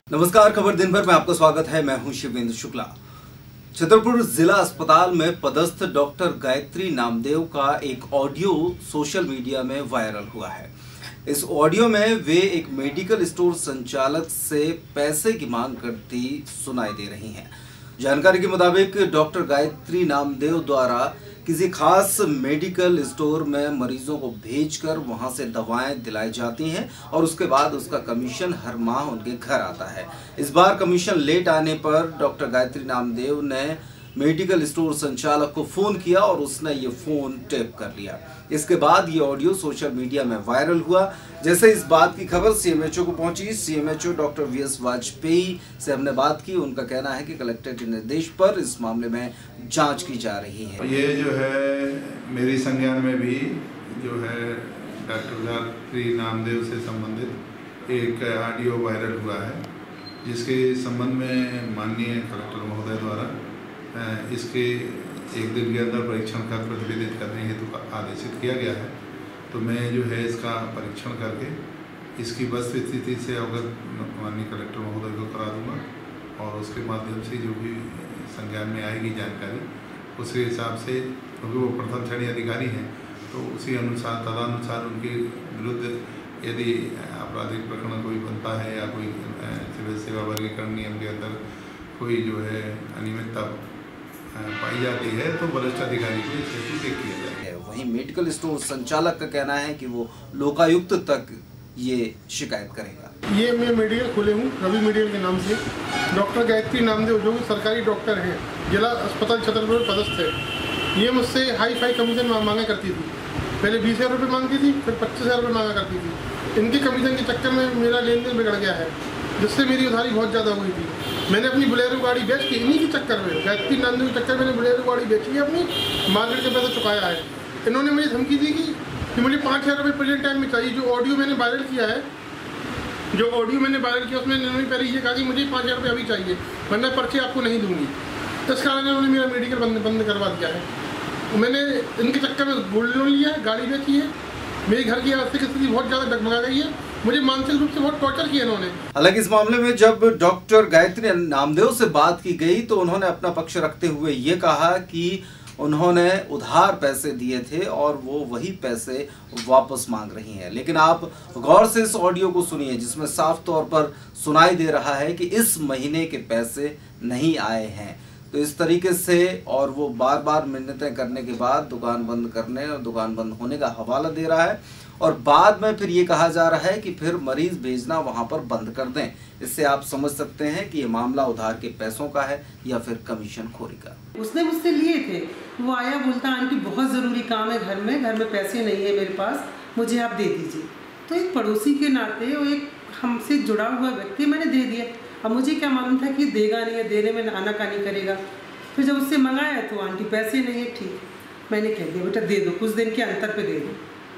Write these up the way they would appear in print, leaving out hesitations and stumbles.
नमस्कार, खबर दिन भर में आपका स्वागत है। मैं हूं शिवेंद्र शुक्ला। छतरपुर जिला अस्पताल में पदस्थ डॉक्टर गायत्री नामदेव का एक ऑडियो सोशल मीडिया में वायरल हुआ है। इस ऑडियो में वे एक मेडिकल स्टोर संचालक से पैसे की मांग करती सुनाई दे रही हैं। जानकारी के मुताबिक डॉक्टर गायत्री नामदेव द्वारा किसी खास मेडिकल स्टोर में मरीजों को भेजकर वहां से दवाएं दिलाई जाती हैं और उसके बाद उसका कमीशन हर माह उनके घर आता है। इस बार कमीशन लेट आने पर डॉक्टर गायत्री नामदेव ने मेडिकल स्टोर संचालक को फोन किया और उसने ये फोन टैप कर लिया। इसके बाद ये ऑडियो सोशल मीडिया में वायरल हुआ। जैसे इस बात की खबर सीएमएचओ को पहुंची, सीएमएचओ डॉक्टर वीएस वाजपेयी से हमने बात की। उनका कहना है कि कलेक्टर के निर्देश पर इस मामले में जांच की जा रही है। ये जो है मेरी संज्ञान में भी जो है डॉक्टर गायत्री नामदेव से संबंधित एक ऑडियो वायरल हुआ है, जिसके संबंध में माननीय कलेक्टर महोदय द्वारा इसके एक दिन के अंदर परीक्षण कर प्रतिवेदित करने हेतु आदेशित किया गया है। तो मैं जो है इसका परीक्षण करके इसकी वस्तुस्थिति से अवगत माननीय कलेक्टर महोदय को करा दूंगा और उसके माध्यम से जो भी संज्ञान में आएगी जानकारी, उसी हिसाब से, क्योंकि वो प्रथम श्रेणी अधिकारी हैं, तो उसी अनुसार तदनुसार उनके विरुद्ध यदि आपराधिक प्रकरण कोई बनता है या कोई सिविल सेवा वर्गीकरण नियम के अंदर कोई जो है अनियमितता पाई जाती है तो वरिष्ठ अधिकारी को इस हेतु चेक किया जाएगा। वहीं मेडिकल स्टोर संचालक का कहना है कि वो लोकायुक्त तक ये शिकायत करेगा। ये मैं मेडिकल खोले हूँ रवि मेडिकल के नाम से। डॉक्टर गायत्री नामदेव जो सरकारी डॉक्टर हैं, जिला अस्पताल छतरपुर में पदस्थ है। ये मुझसे हाई फाई कमीशन मांगा करती थी। पहले 20,000 रुपये मांगती थी, फिर 25,000 रुपये मांगा करती थी। इनके कमीशन के चक्कर में मेरा लेन देन बिगड़ गया है, जिससे मेरी उधारी बहुत ज़्यादा हुई थी। मैंने अपनी बोलेरो गाड़ी बेच के, इन्हीं के चक्कर में, गायत्री नामदेव के चक्कर में मैंने बोलेरो गाड़ी बेची है, अपनी मार्केट के पैसा चुकाया है। इन्होंने मुझे धमकी दी कि मुझे 5,000 रुपये प्रेजेंट टाइम में चाहिए। जो ऑडियो मैंने वायरल किया है, उसमें इन्होंने पहले ये कहा कि मुझे 5,000 रुपये अभी चाहिए, वरना पर्ची आपको नहीं दूंगी। इस कारण इन्होंने मेरा मेडिकल बंद करवा दिया है। मैंने इनके चक्कर में गोल्ड लोन लिया है, गाड़ी बेची है। मेरे घर की आर्थिक स्थिति बहुत ज़्यादा डगमगा गई है। मुझे मानसिक रूप से बहुत टॉर्चर किया इन्होंने। हालांकि इस मामले में जब डॉक्टर गायत्री नामदेव से बात की गई तो उन्होंने अपना पक्ष रखते हुए ये कहा कि उन्होंने उधार पैसे दिए थे और वो वही पैसे वापस मांग रही हैं। लेकिन आप गौर से इस ऑडियो को सुनिए, जिसमें साफ तौर पर सुनाई दे रहा है कि इस महीने के पैसे नहीं आए हैं। तो इस तरीके से और वो बार बार मिन्नतें करने के बाद दुकान बंद करने और दुकान बंद होने का हवाला दे रहा है और बाद में फिर ये कहा जा रहा है कि फिर मरीज भेजना वहां पर बंद कर दें। इससे आप समझ सकते हैं कि ये मामला उधार के पैसों का है या फिर कमीशन खोरी का। उसने मुझसे लिए थे। वो आया, बोलता आंटी बहुत ज़रूरी काम है घर में पैसे नहीं है मेरे पास, मुझे आप दे दीजिए। तो एक पड़ोसी के नाते और एक हमसे जुड़ा हुआ व्यक्ति, मैंने दे दिया। अब मुझे क्या मालूम था कि देगा नहीं है, देने में आनाकानी करेगा। फिर जब उससे मंगाया तो आंटी पैसे नहीं है। ठीक, मैंने कह दिया बेटा दे दो, कुछ दिन के अंतर पे दे दो।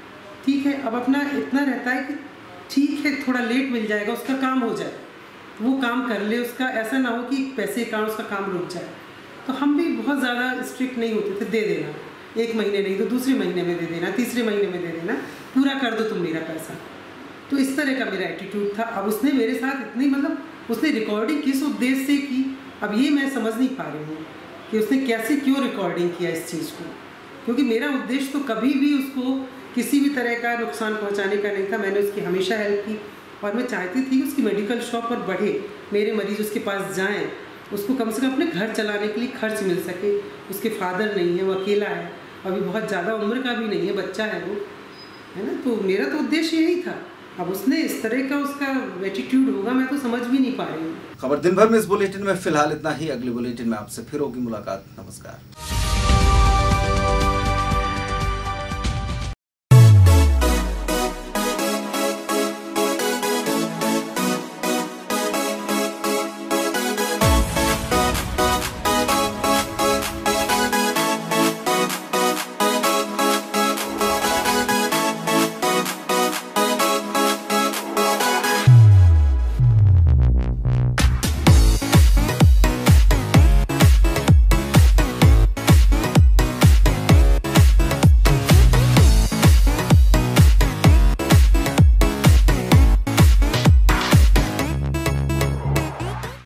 ठीक है, अब अपना इतना रहता है कि ठीक है थोड़ा लेट मिल जाएगा, उसका काम हो जाए, वो काम कर ले उसका, ऐसा ना हो कि पैसे का उसका काम रुक जाए। तो हम भी बहुत ज़्यादा स्ट्रिक्ट नहीं होते थे। दे देना, 1 महीने नहीं तो दूसरे महीने में दे देना, तीसरे महीने में दे देना, पूरा कर दो तुम मेरा पैसा। तो इस तरह का मेरा एटीट्यूड था। अब उसने मेरे साथ इतनी उसने रिकॉर्डिंग किस उद्देश्य से की, अब ये मैं समझ नहीं पा रही हूँ कि उसने कैसे क्यों रिकॉर्डिंग किया इस चीज़ को। क्योंकि मेरा उद्देश्य तो कभी भी उसको किसी भी तरह का नुकसान पहुंचाने का नहीं था। मैंने उसकी हमेशा हेल्प की और मैं चाहती थी कि उसकी मेडिकल शॉप और बढ़े, मेरे मरीज उसके पास जाएं, उसको कम से कम अपने घर चलाने के लिए खर्च मिल सके। उसके फादर नहीं है, वो अकेला है, अभी बहुत ज़्यादा उम्र का भी नहीं है, बच्चा है वो, है ना। तो मेरा तो उद्देश्य यही था। अब उसने इस तरह का उसका एटीट्यूड होगा, मैं तो समझ भी नहीं पा रही हूँ। खबर दिन भर में इस बुलेटिन में फिलहाल इतना ही। अगले बुलेटिन में आपसे फिर होगी मुलाकात। नमस्कार।